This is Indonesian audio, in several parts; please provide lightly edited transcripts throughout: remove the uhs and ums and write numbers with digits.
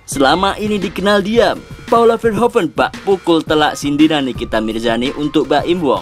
Selama ini dikenal diam, Paula Verhoeven bak pukul telak sindiran Nikita Mirzani untuk Baim Wong.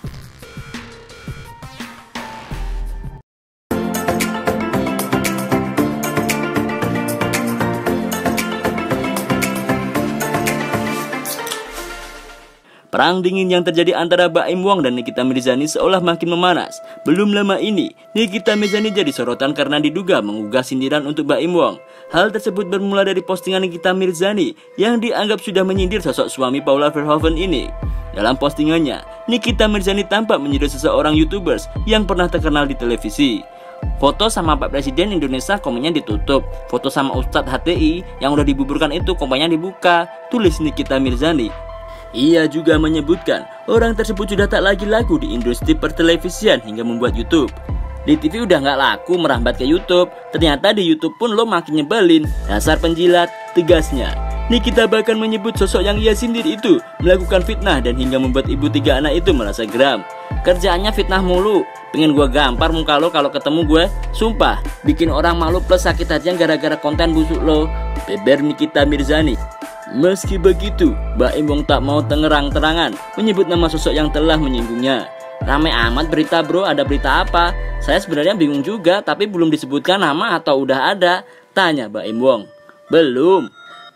Perang dingin yang terjadi antara Baim Wong dan Nikita Mirzani seolah makin memanas. Belum lama ini, Nikita Mirzani jadi sorotan karena diduga menggugah sindiran untuk Baim Wong. Hal tersebut bermula dari postingan Nikita Mirzani yang dianggap sudah menyindir sosok suami Paula Verhoeven ini. Dalam postingannya, Nikita Mirzani tampak menyindir seseorang YouTubers yang pernah terkenal di televisi. Foto sama Pak Presiden Indonesia komennya ditutup. Foto sama Ustadz HTI yang udah dibuburkan itu komennya dibuka, tulis Nikita Mirzani. Ia juga menyebutkan orang tersebut sudah tak lagi laku di industri pertelevisian hingga membuat YouTube. Di TV udah nggak laku merambat ke YouTube, ternyata di YouTube pun lo makin nyebelin, dasar penjilat, tegasnya. Nikita bahkan menyebut sosok yang ia sindir itu melakukan fitnah dan hingga membuat ibu 3 anak itu merasa geram. Kerjaannya fitnah mulu, pengen gua gampar muka lo kalau ketemu gue, sumpah, bikin orang malu plus sakit hatinya gara-gara konten busuk lo, beber Nikita Mirzani. Meski begitu, Baim Wong tak mau terang-terangan menyebut nama sosok yang telah menyinggungnya. Ramai amat berita bro, ada berita apa? Saya sebenarnya bingung juga, tapi belum disebutkan nama atau udah ada? Tanya Baim Wong. Belum,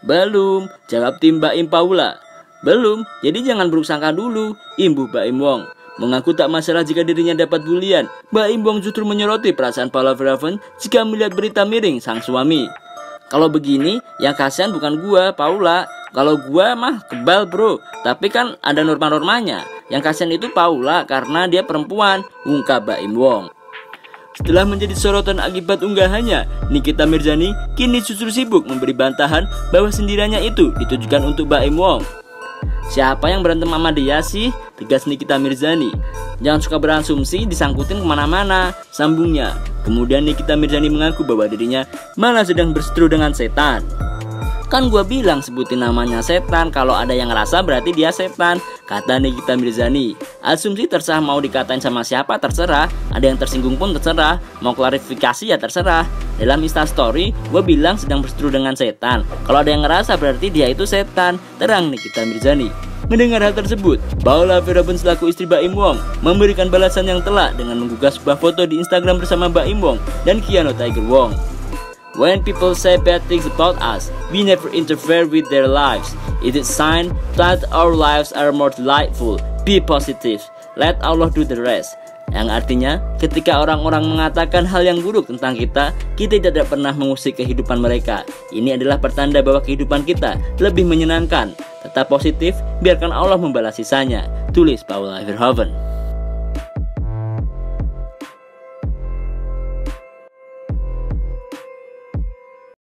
jawab tim Baim Paula. Belum, jadi jangan buruk sangka dulu, imbuh Baim Wong. Mengaku tak masalah jika dirinya dapat bulian, Baim Wong justru menyoroti perasaan Paula Verhoeven jika melihat berita miring sang suami. Kalau begini, yang kasihan bukan gua, Paula. Kalau gua mah kebal bro, tapi kan ada norma-normanya. Yang kasihan itu Paula karena dia perempuan, ungkap Baim Wong. Setelah menjadi sorotan akibat unggahannya, Nikita Mirzani kini justru sibuk memberi bantahan bahwa sindirannya itu ditujukan untuk Baim Wong. Siapa yang berantem sama dia sih? Tegas Nikita Mirzani. Jangan suka berasumsi, disangkutin kemana-mana, sambungnya. Kemudian Nikita Mirzani mengaku bahwa dirinya malah sedang berseteru dengan setan. Kan gua bilang sebutin namanya setan, kalau ada yang ngerasa berarti dia setan, kata Nikita Mirzani. Asumsi terserah, mau dikatain sama siapa terserah, ada yang tersinggung pun terserah, mau klarifikasi ya terserah. Dalam Instastory, gua bilang sedang berseteru dengan setan, kalau ada yang ngerasa berarti dia itu setan, terang Nikita Mirzani. Mendengar hal tersebut, Paula Verhoeven selaku istri Baim Wong memberikan balasan yang telak dengan menggugah sebuah foto di Instagram bersama Baim Wong dan Keanu Tiger Wong. When people say bad things about us, we never interfere with their lives. It is a sign that our lives are more delightful. Be positive. Let Allah do the rest. Yang artinya, ketika orang-orang mengatakan hal yang buruk tentang kita tidak pernah mengusik kehidupan mereka. Ini adalah pertanda bahwa kehidupan kita lebih menyenangkan. Tetap positif, biarkan Allah membalas sisanya. Tulis Paula Verhoeven.